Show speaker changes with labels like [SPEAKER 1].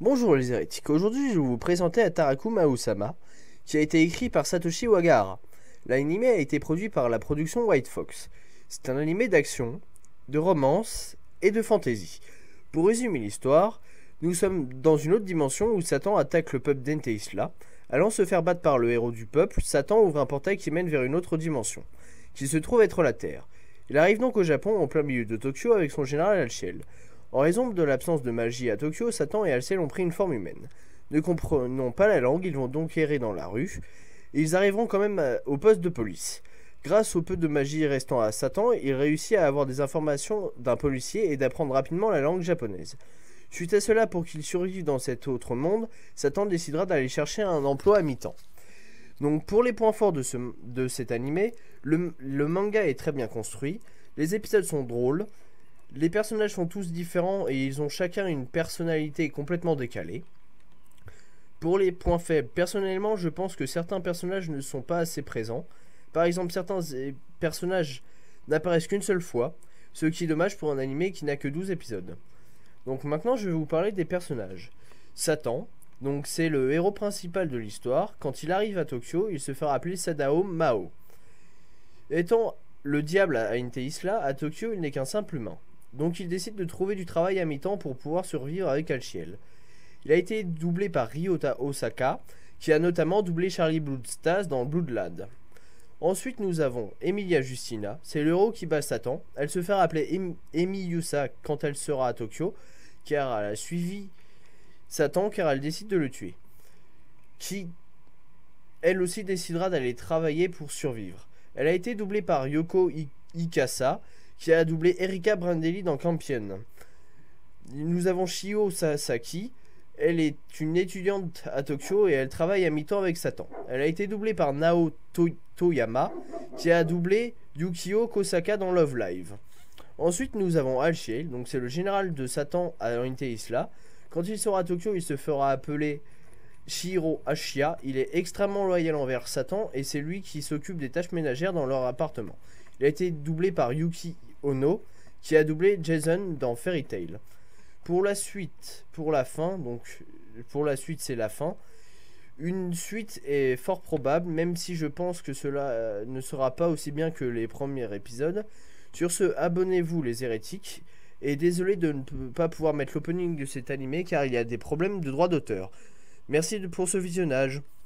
[SPEAKER 1] Bonjour les hérétiques, aujourd'hui je vais vous présenter Ataraku Maou-sama, qui a été écrit par Satoshi Wagahara. L'anime a été produit par la production White Fox. C'est un anime d'action, de romance et de fantasy. Pour résumer l'histoire, nous sommes dans une autre dimension où Satan attaque le peuple d'Enteisla. Allant se faire battre par le héros du peuple, Satan ouvre un portail qui mène vers une autre dimension, qui se trouve être la Terre. Il arrive donc au Japon en plein milieu de Tokyo avec son général Alciel. En raison de l'absence de magie à Tokyo, Satan et Alciel ont pris une forme humaine. Ne comprenant pas la langue, ils vont donc errer dans la rue, et ils arriveront quand même au poste de police. Grâce au peu de magie restant à Satan, il réussit à avoir des informations d'un policier et d'apprendre rapidement la langue japonaise. Suite à cela, pour qu'il survive dans cet autre monde, Satan décidera d'aller chercher un emploi à mi-temps. Donc pour les points forts de cet animé, le manga est très bien construit, les épisodes sont drôles, les personnages sont tous différents et ils ont chacun une personnalité complètement décalée. Pour les points faibles, personnellement, je pense que certains personnages ne sont pas assez présents. Par exemple, certains personnages n'apparaissent qu'une seule fois, ce qui est dommage pour un animé qui n'a que 12 épisodes. Donc maintenant, je vais vous parler des personnages. Satan, donc c'est le héros principal de l'histoire. Quand il arrive à Tokyo, il se fera appeler Sadao Mao. Étant le diable à Enteisla, à Tokyo, il n'est qu'un simple humain. Donc il décide de trouver du travail à mi-temps pour pouvoir survivre avec Alciel. Il a été doublé par Ryota Osaka, qui a notamment doublé Charlie Bloodstas dans Bloodlad. Ensuite nous avons Emilia Justina, c'est le héros qui bat Satan. Elle se fera appeler Emi Yusa quand elle sera à Tokyo, car elle a suivi Satan car elle décide de le tuer. Qui elle aussi décidera d'aller travailler pour survivre. Elle a été doublée par Yoko Ikasa, qui a doublé Erika Brandelli dans Campion. Nous avons Shio Sasaki. Elle est une étudiante à Tokyo et elle travaille à mi-temps avec Satan. Elle a été doublée par Nao Toyama, qui a doublé Yukio Kosaka dans Love Live. Ensuite, nous avons Alciel, donc c'est le général de Satan à Enteisla. Quand il sera à Tokyo, il se fera appeler Shiro Ashiya. Il est extrêmement loyal envers Satan et c'est lui qui s'occupe des tâches ménagères dans leur appartement. Il a été doublé par Yuki Ono, qui a doublé Jason dans Fairy Tail. Pour la suite, pour la fin, donc pour la suite c'est la fin. Une suite est fort probable, même si je pense que cela ne sera pas aussi bien que les premiers épisodes. Sur ce, abonnez-vous les hérétiques. Et désolé de ne pas pouvoir mettre l'opening de cet animé car il y a des problèmes de droit d'auteur. Merci pour ce visionnage.